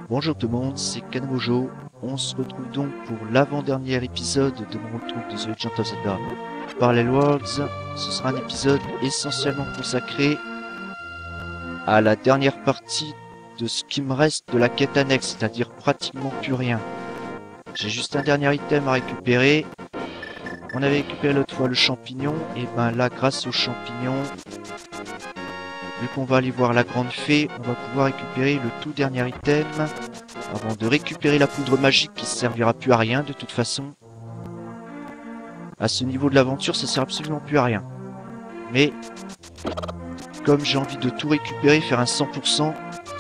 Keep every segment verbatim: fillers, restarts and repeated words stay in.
Bonjour tout le monde, c'est Kanmojo. On se retrouve donc pour l'avant-dernier épisode de mon retour de The Legend of Zelda Parallel Worlds. Ce sera un épisode essentiellement consacré à la dernière partie de ce qui me reste de la quête annexe, c'est-à-dire pratiquement plus rien. J'ai juste un dernier item à récupérer. On avait récupéré l'autre fois le champignon, et ben là, grâce au champignon, vu qu'on va aller voir la grande fée, on va pouvoir récupérer le tout dernier item avant de récupérer la poudre magique qui ne servira plus à rien de toute façon. À ce niveau de l'aventure, ça sert absolument plus à rien. Mais comme j'ai envie de tout récupérer, faire un cent pour cent,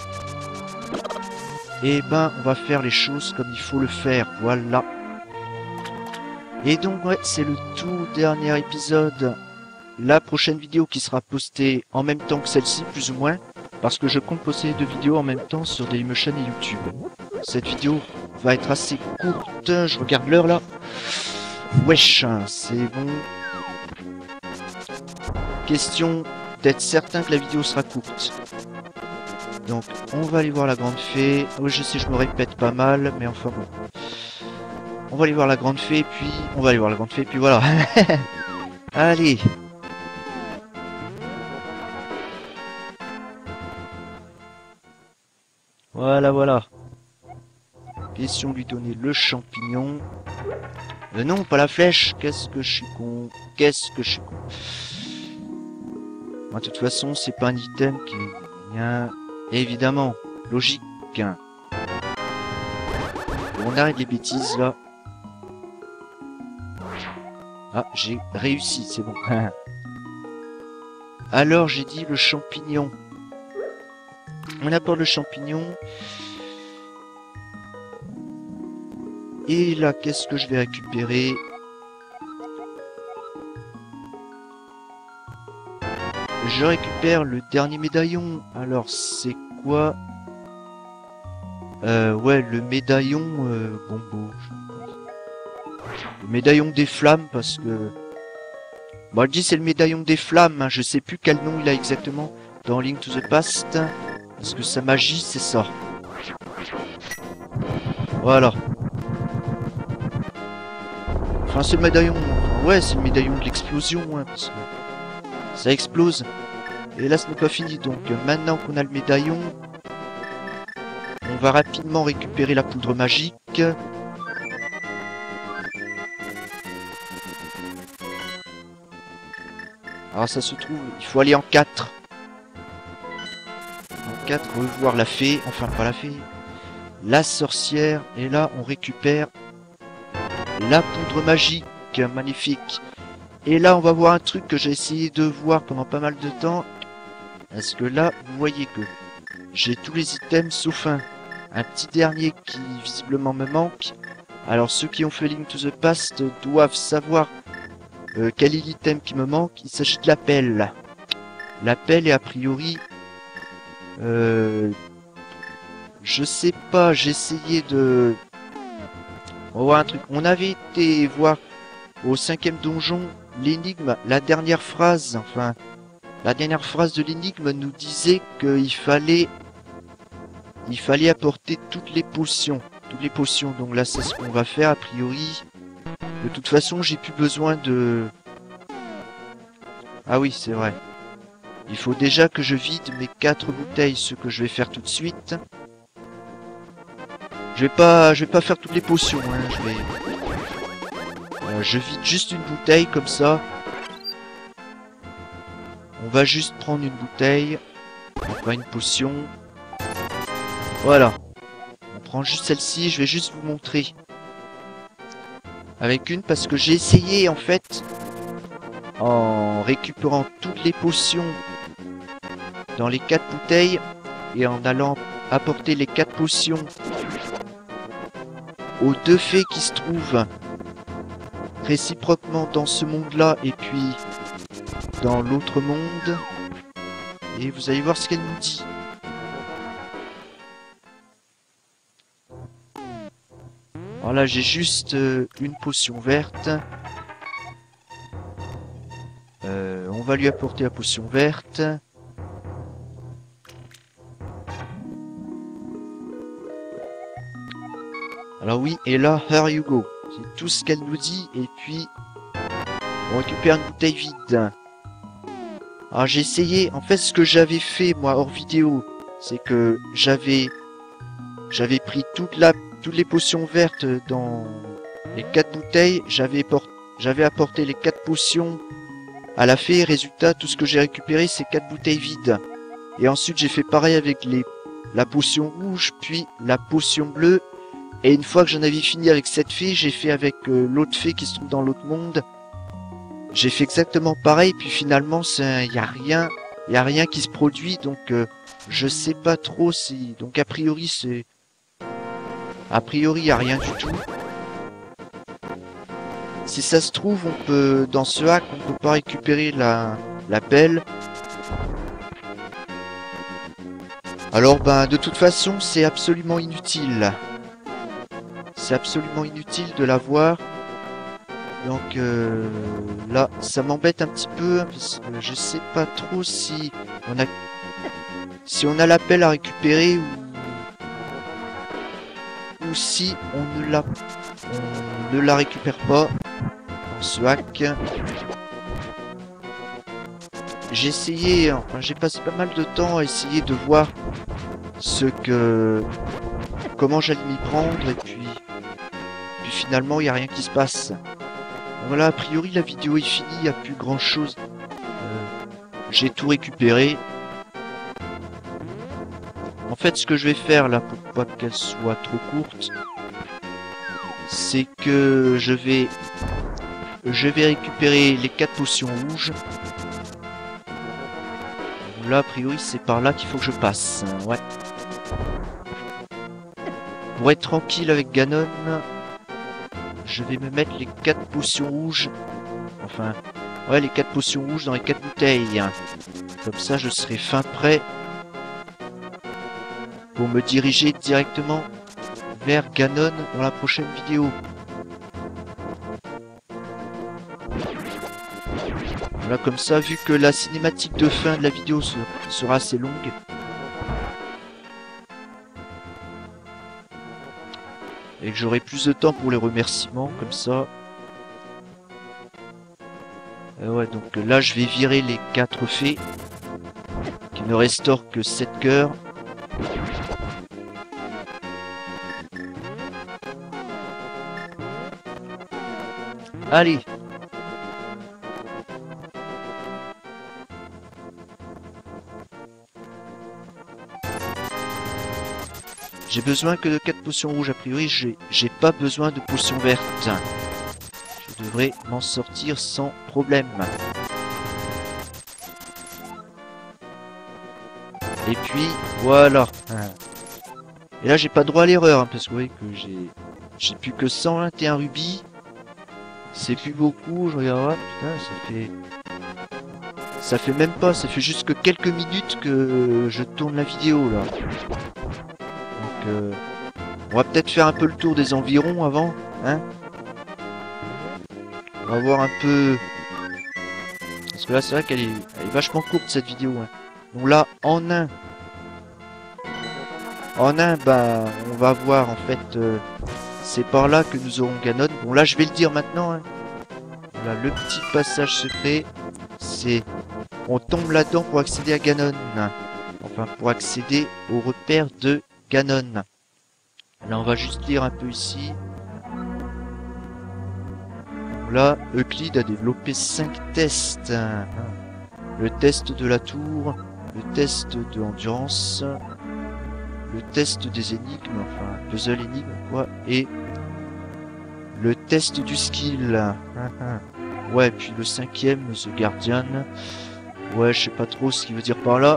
et ben on va faire les choses comme il faut le faire, voilà. Et donc ouais, c'est le tout dernier épisode. La prochaine vidéo qui sera postée en même temps que celle-ci, plus ou moins, parce que je compte poster les deux vidéos en même temps sur Dailymotion et YouTube. Cette vidéo va être assez courte, je regarde l'heure là. Wesh, c'est bon. Question d'être certain que la vidéo sera courte. Donc, on va aller voir la grande fée. Oui, je sais, je me répète pas mal, mais enfin bon. On va aller voir la grande fée, puis on va aller voir la grande fée, puis voilà. Allez. Voilà, voilà. Question de lui donner le champignon. Euh, non, pas la flèche. Qu'est-ce que je suis con. Qu'est-ce que je suis con. Moi, de toute façon, c'est pas un item qui est bien... Évidemment. Logique. On arrête les bêtises, là. Ah, j'ai réussi, c'est bon. Alors, j'ai dit le champignon. On apporte le champignon. Et là, qu'est-ce que je vais récupérer? Je récupère le dernier médaillon. Alors, c'est quoi? Euh, ouais, le médaillon... Euh, bon, bon... Le médaillon des flammes, parce que... Bon, je dis c'est le médaillon des flammes. Hein. Je sais plus quel nom il a exactement dans Link to the Past. Parce que sa magie, c'est ça. Voilà. Enfin, c'est le médaillon... Ouais, c'est le médaillon de l'explosion, hein, parce que... Ça explose. Et là, ce n'est pas fini. Donc, maintenant qu'on a le médaillon... On va rapidement récupérer la poudre magique. Alors, ça se trouve... Il faut aller en quatre. En quatre, revoir la fée. Enfin, pas la fée. La sorcière. Et là, on récupère... La poudre magique. Magnifique. Et là, on va voir un truc que j'ai essayé de voir pendant pas mal de temps. Parce que là, vous voyez que j'ai tous les items sauf un. Un petit dernier qui visiblement me manque. Alors, ceux qui ont fait Link to the Past doivent savoir euh, quel est l'item qui me manque. Il s'agit de la pelle. La pelle est a priori... Euh, je sais pas, j'ai essayé de... On va voir un truc. On avait été voir au cinquième donjon l'énigme, la dernière phrase, enfin, la dernière phrase de l'énigme nous disait qu'il fallait, il fallait apporter toutes les potions, toutes les potions. Donc là, c'est ce qu'on va faire a priori. De toute façon, j'ai plus besoin de. Ah oui, c'est vrai. Il faut déjà que je vide mes quatre bouteilles, ce que je vais faire tout de suite. Je vais pas, je vais pas faire toutes les potions, hein. Je vais. Euh, je vide juste une bouteille comme ça. On va juste prendre une bouteille. On prend une potion. Voilà. On prend juste celle-ci. Je vais juste vous montrer. Avec une parce que j'ai essayé en fait. En récupérant toutes les potions. Dans les quatre bouteilles. Et en allant apporter les quatre potions. Aux deux fées qui se trouvent. Réciproquement dans ce monde-là et puis dans l'autre monde. Et vous allez voir ce qu'elle nous dit. Alors là, j'ai juste euh, une potion verte. Euh, on va lui apporter la potion verte. Alors oui, et là, here you go. C'est tout ce qu'elle nous dit, et puis on récupère une bouteille vide. Alors j'ai essayé, en fait ce que j'avais fait moi hors vidéo, c'est que j'avais j'avais pris toute la toutes les potions vertes dans les quatre bouteilles, j'avais j'avais apporté les quatre potions à la fée, résultat tout ce que j'ai récupéré c'est quatre bouteilles vides. Et ensuite j'ai fait pareil avec les la potion rouge, puis la potion bleue. Et une fois que j'en avais fini avec cette fée, j'ai fait avec euh, l'autre fée qui se trouve dans l'autre monde. J'ai fait exactement pareil, puis finalement, il n'y a rien, il y a rien qui se produit, donc euh, je sais pas trop si... Donc a priori, c'est... A priori, il n'y a rien du tout. Si ça se trouve, on peut... Dans ce hack, on peut pas récupérer la, la pelle. Alors, ben, de toute façon, c'est absolument inutile. C'est absolument inutile de l'avoir. Donc euh, là, ça m'embête un petit peu parce que je sais pas trop si on a si on a l'appel à récupérer ou ou si on ne la on ne la récupère pas dans ce hack. J'ai essayé, enfin j'ai passé pas mal de temps à essayer de voir ce que comment j'allais m'y prendre et puis puis finalement il n'y a rien qui se passe. Voilà, a priori la vidéo est finie, il n'y a plus grand chose. Euh, j'ai tout récupéré. En fait, ce que je vais faire là, pour pas qu'elle soit trop courte, c'est que je vais je vais récupérer les quatre potions rouges. Là, a priori, c'est par là qu'il faut que je passe. Ouais. Pour être tranquille avec Ganon, je vais me mettre les quatre potions rouges. Enfin, ouais, les quatre potions rouges dans les quatre bouteilles. Comme ça, je serai fin prêt pour me diriger directement vers Ganon dans la prochaine vidéo. Voilà, comme ça, vu que la cinématique de fin de la vidéo sera assez longue, et que j'aurai plus de temps pour les remerciements, comme ça. Et ouais, donc là, je vais virer les quatre fées, qui ne restaurent que sept cœurs. Allez! J'ai besoin que de quatre potions rouges, a priori, j'ai pas besoin de potions vertes. Je devrais m'en sortir sans problème. Et puis, voilà. Et là, j'ai pas droit à l'erreur, hein, parce que vous voyez que j'ai j'ai plus que cent vingt et un rubis. C'est plus beaucoup, je regarde, putain, ça fait... Ça fait même pas, ça fait juste que quelques minutes que je tourne la vidéo, là. Euh, on va peut-être faire un peu le tour des environs avant, hein. On va voir un peu... Parce que là, c'est vrai qu'elle est... Elle est vachement courte, cette vidéo. Hein. Donc là, en un... En un, bah, on va voir, en fait... Euh, c'est par là que nous aurons Ganon. Bon, là, je vais le dire maintenant. Hein. Voilà, le petit passage secret, c'est... On tombe là-dedans pour accéder à Ganon. Enfin, pour accéder au repère de Ganon. Là, on va juste lire un peu ici. Là, Euclide a développé cinq tests. Le test de la tour, le test de l'endurance, le test des énigmes, enfin, puzzle énigme, quoi, et le test du skill. Ouais, puis le cinquième, The Guardian. Ouais, je sais pas trop ce qu'il veut dire par là.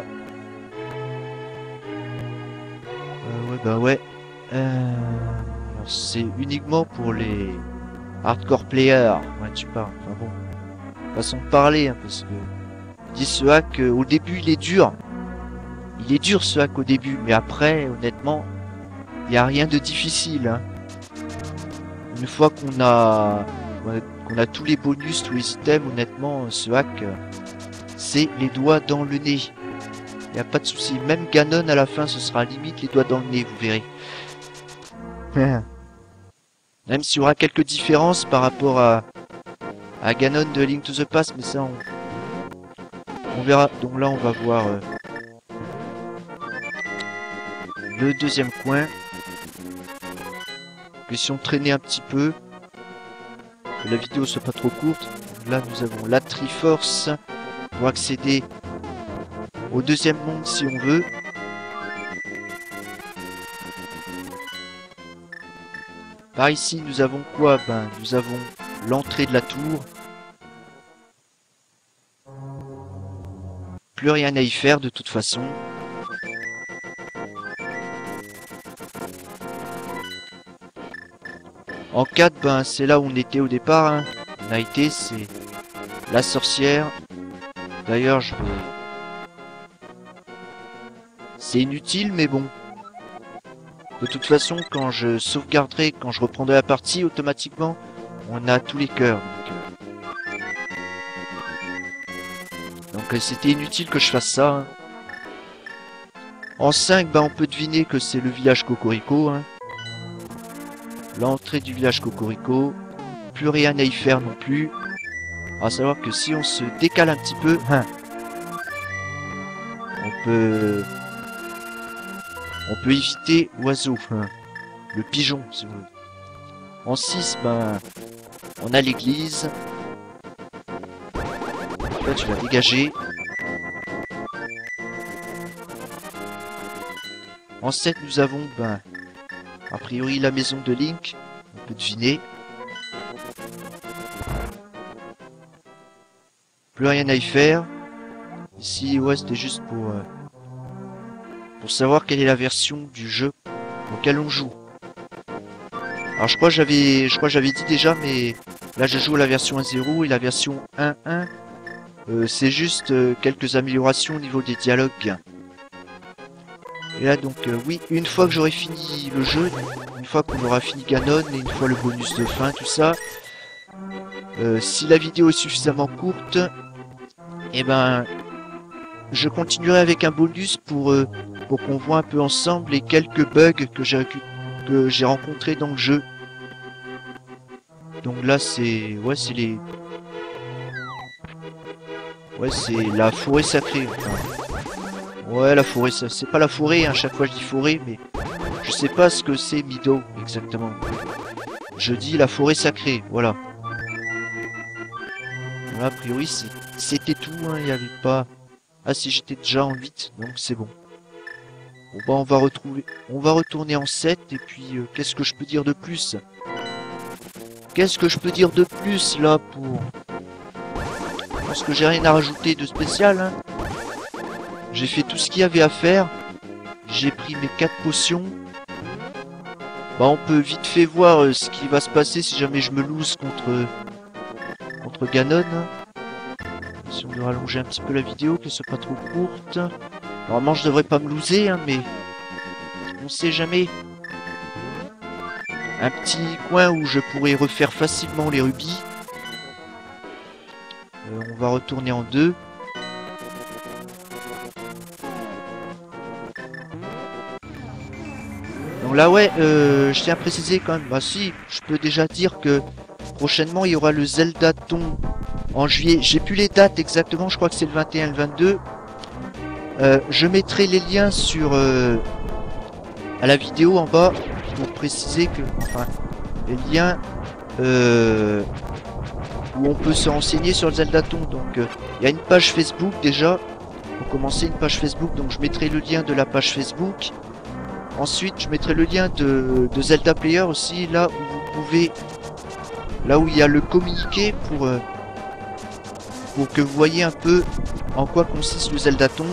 Euh, ouais, bah ouais. Euh, c'est uniquement pour les hardcore players. Ouais, tu parles. Enfin bon. Façon de parler, hein, parce que... Je dis ce hack, euh, au début, il est dur. Il est dur, ce hack, au début. Mais après, honnêtement, il n'y a rien de difficile. Hein. Une fois qu'on a... qu'on a tous les bonus, tous les items, honnêtement, ce hack... Euh, c'est les doigts dans le nez. Il n'y a pas de souci. Même Ganon à la fin, ce sera limite les doigts dans le nez, vous verrez. Même s'il y aura quelques différences par rapport à, à Ganon de Link to the Past, mais ça on, on verra. Donc là on va voir euh, le deuxième coin. Question de traîner un petit peu, que la vidéo soit pas trop courte. Là nous avons la Triforce pour accéder au deuxième monde si on veut. Par ici, nous avons quoi? Ben, nous avons l'entrée de la tour. Plus rien à y faire de toute façon. En quatre, ben, c'est là où on était au départ. Hein. On a été, c'est la sorcière. D'ailleurs, je veux... c'est inutile, mais bon. De toute façon, quand je sauvegarderai, quand je reprendrai la partie, automatiquement, on a tous les cœurs. Donc, donc c'était inutile que je fasse ça. Hein. En cinq, ben, on peut deviner que c'est le village Cocorico. Hein. L'entrée du village Cocorico. Plus rien à y faire non plus. À savoir que si on se décale un petit peu, hein, on peut... On peut éviter l'oiseau, hein, le pigeon, si vous voulez. En six, ben, on a l'église. Là, tu vas dégager. En sept, nous avons, ben, a priori, la maison de Link. On peut deviner. Plus rien à y faire. Ici, ouais, c'était juste pour... Euh, pour savoir quelle est la version du jeu auquel on joue. Alors je crois que j'avais je crois que j'avais dit déjà, mais là je joue à la version un zéro et la version un un euh, c'est juste euh, quelques améliorations au niveau des dialogues. Et là donc euh, oui, une fois que j'aurai fini le jeu, une fois qu'on aura fini Ganon et une fois le bonus de fin, tout ça, euh, si la vidéo est suffisamment courte, et ben je continuerai avec un bonus pour euh, pour qu'on voit un peu ensemble les quelques bugs que j'ai que j'ai rencontrés dans le jeu. Donc là c'est ouais c'est les ouais c'est la forêt sacrée. Enfin, ouais la forêt, c'est pas la forêt. Hein, chaque fois je dis forêt, mais je sais pas ce que c'est Mido exactement. Je dis la forêt sacrée. Voilà. Là, a priori c'était tout. Il hein, n'y avait pas. Ah si, j'étais déjà en huit, donc c'est bon. Bon bah on va retrouver, on va retourner en sept et puis euh, qu'est-ce que je peux dire de plus? Qu'est-ce que je peux dire de plus là pour... Je pense que j'ai rien à rajouter de spécial. Hein. J'ai fait tout ce qu'il y avait à faire. J'ai pris mes quatre potions. Bah on peut vite fait voir euh, ce qui va se passer si jamais je me lose contre contre Ganon. Si on veut rallonger un petit peu la vidéo, qu'elle soit pas trop courte. Normalement, je devrais pas me loser, hein, mais on sait jamais. Un petit coin où je pourrais refaire facilement les rubis. Euh, on va retourner en deux. Donc là, ouais, euh, je tiens à préciser quand même. Bah si, je peux déjà dire que prochainement, il y aura le Zeldathon en juillet. J'ai plus les dates exactement, je crois que c'est le vingt et un, le vingt-deux. Euh, je mettrai les liens sur euh, à la vidéo en bas pour préciser que, enfin, les liens euh, où on peut se renseigner sur le Zeldathon. Donc, euh, il y a une page Facebook déjà. Pour commencer, une page Facebook. Donc, je mettrai le lien de la page Facebook. Ensuite, je mettrai le lien de, de Zelda Player aussi, là où vous pouvez, là où il y a le communiqué pour euh, pour que vous voyez un peu en quoi consiste le Zeldathon.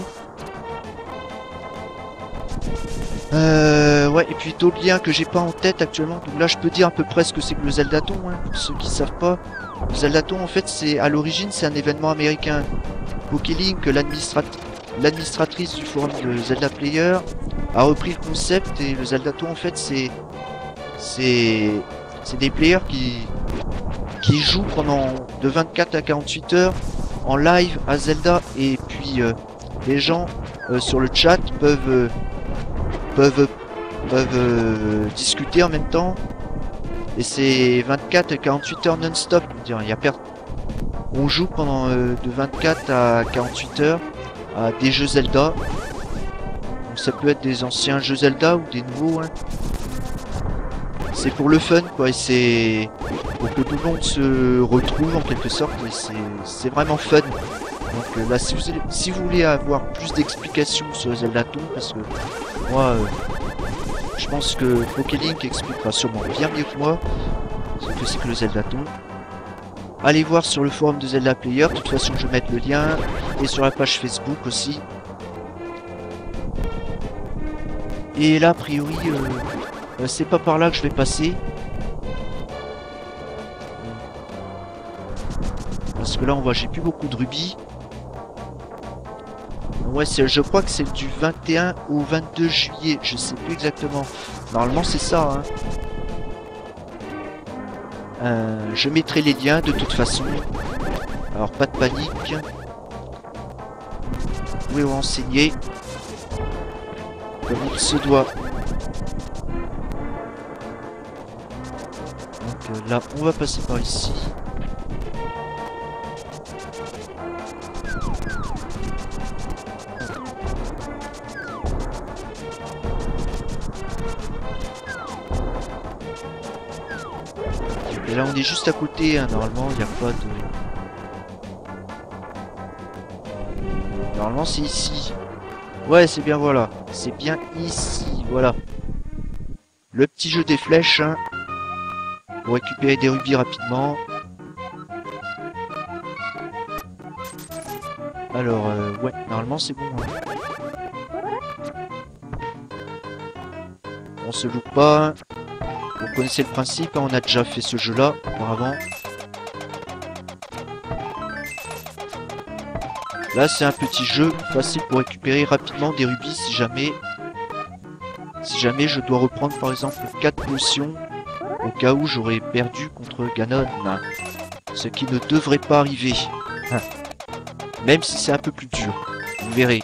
Euh, ouais, et puis d'autres liens que j'ai pas en tête actuellement. Donc là, je peux dire à peu près ce que c'est que le Zeldathon, hein, pour ceux qui savent pas. Le Zeldathon, en fait, c'est à l'origine, c'est un événement américain. Pokélink, l'administrat l'administratrice du forum de Zelda Player, a repris le concept et le Zeldathon, en fait, c'est c'est c'est des players qui qui jouent pendant de vingt-quatre à quarante-huit heures en live à Zelda, et puis euh, les gens euh, sur le chat peuvent euh, peuvent peuvent euh, discuter en même temps Et c'est vingt-quatre à quarante-huit heures non-stop. Il y a per... On joue pendant euh, de vingt-quatre à quarante-huit heures à des jeux Zelda. Donc ça peut être des anciens jeux Zelda ou des nouveaux. Hein. C'est pour le fun quoi, et c'est pour que tout le monde se retrouve en quelque sorte, et c'est vraiment fun. Donc euh, là, si vous, si vous voulez avoir plus d'explications sur Zelda Tomb, parce que moi, euh, je pense que Pokélink expliquera sûrement bien mieux que moi ce que c'est que le Zelda Tomb. Allez voir sur le forum de Zelda Player, de toute façon je vais mettre le lien, et sur la page Facebook aussi. Et là, a priori, euh, euh, c'est pas par là que je vais passer. Parce que là, on voit, j'ai plus beaucoup de rubis. Ouais, je crois que c'est du vingt et un au vingt-deux juillet, je sais plus exactement. Normalement, c'est ça, hein. Euh, je mettrai les liens de toute façon. Alors, pas de panique. Vous pouvez vous renseigner comme il se doit. Donc euh, là, on va passer par ici. Et là, on est juste à côté, hein. Normalement, il n'y a pas de... Normalement, c'est ici. Ouais, c'est bien, voilà. C'est bien ici, voilà. Le petit jeu des flèches, hein, pour récupérer des rubis rapidement. Alors, euh, ouais, normalement, c'est bon. Hein. On se loupe pas. Hein. Vous connaissez le principe, hein, on a déjà fait ce jeu-là auparavant. Là, c'est un petit jeu facile pour récupérer rapidement des rubis si jamais... Si jamais je dois reprendre par exemple quatre potions au cas où j'aurais perdu contre Ganon. Ce qui ne devrait pas arriver. Même si c'est un peu plus dur. Vous verrez.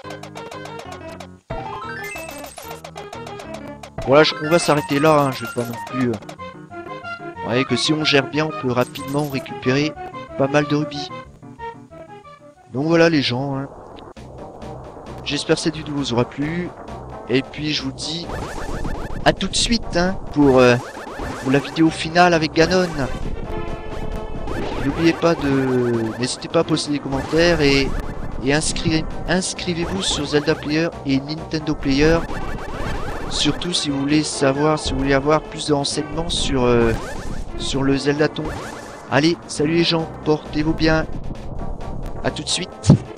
Voilà, on va s'arrêter là, hein, je vais pas non plus... Euh... Vous voyez que si on gère bien, on peut rapidement récupérer pas mal de rubis. Donc voilà les gens, hein. J'espère que cette vidéo vous aura plu. Et puis je vous dis à tout de suite hein, pour, euh, pour la vidéo finale avec Ganon. N'oubliez pas de... N'hésitez pas à poster des commentaires et, et inscrivez, inscrivez-vous sur Zelda Player et Nintendo Player. Surtout si vous voulez savoir, si vous voulez avoir plus de renseignements sur, euh, sur le Zelda Tomb. Allez, salut les gens, portez-vous bien. À tout de suite.